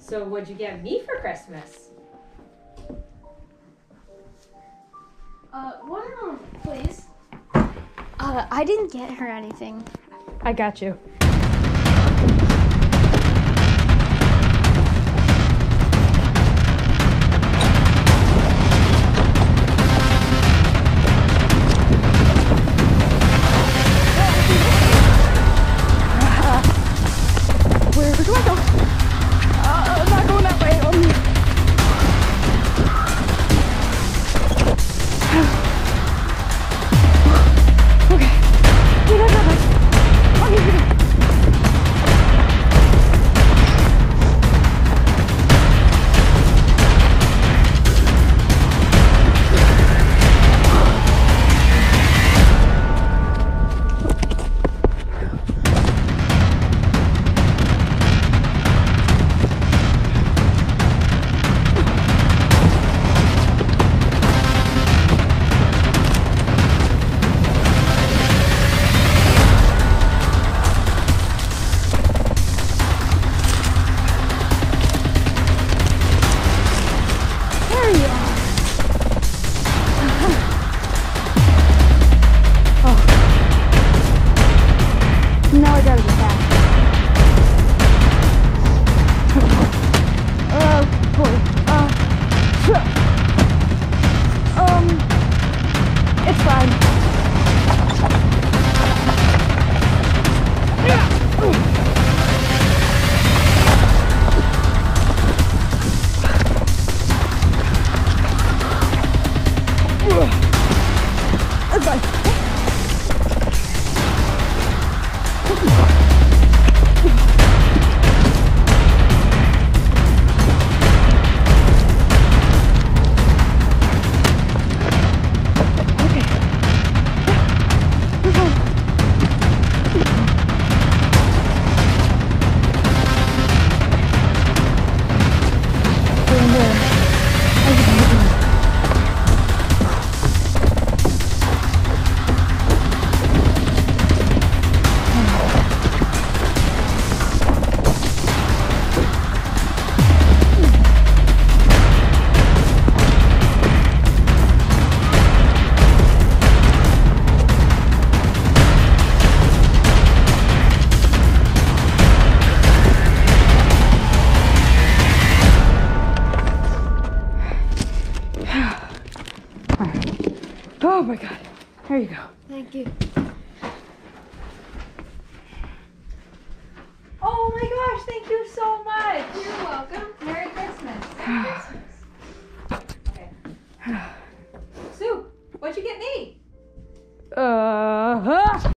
So what'd you get me for Christmas? Watermelon, please. I didn't get her anything. I got you. Where do I go? I'm not going that way. Okay. Now I gotta get back. Boy. It's fine. It's fine. Oh my God. There you go. Thank you. Oh my gosh, thank you so much. You're welcome. Merry Christmas. Merry Christmas. Okay. Sue, what'd you get me?